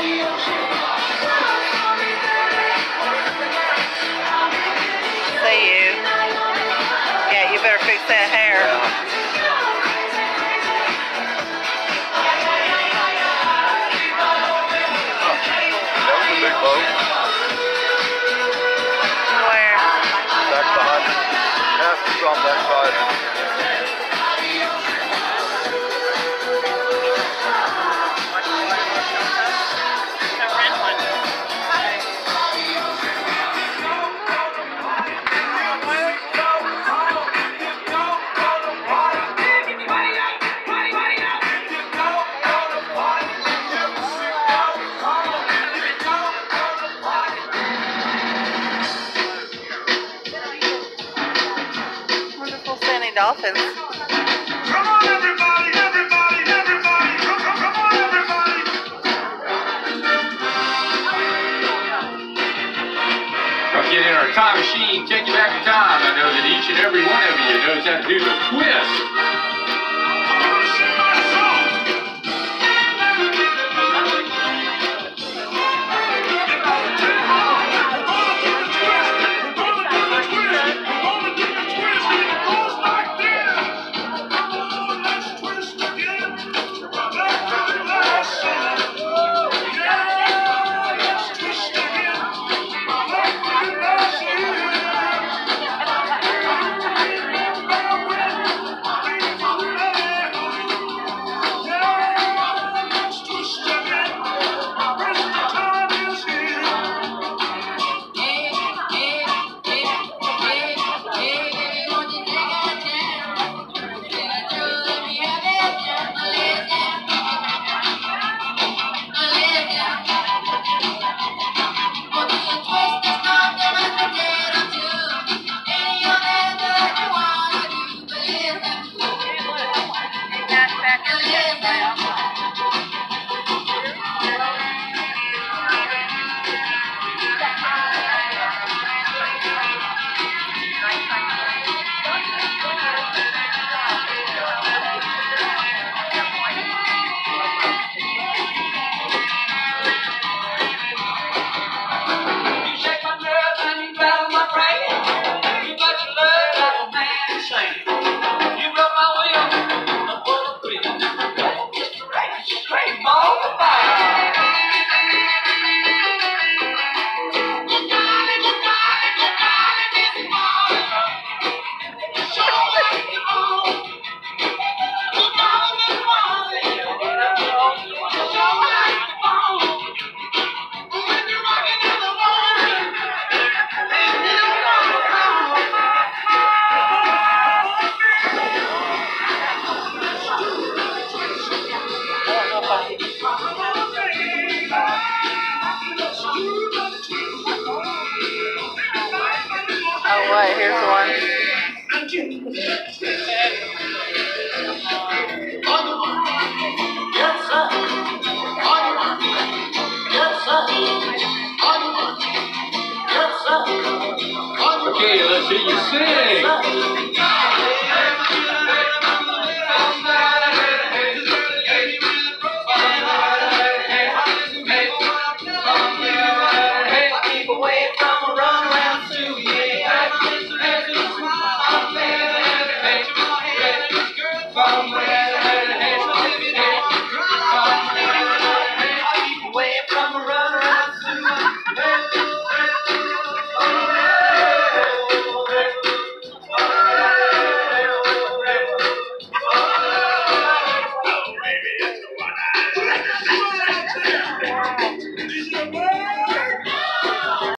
See you. Yeah, you better fix that hair. That was a big boat. Where? Back behind. Half is on that side. Wonderful Sandy Dolphins. Come on, everybody, everybody, everybody. Come on, everybody. Come get in our time machine, take you back in time. I know that each and every one of you knows how to do the twist. Oh, wait, here's one. Okay, let's hear you sing.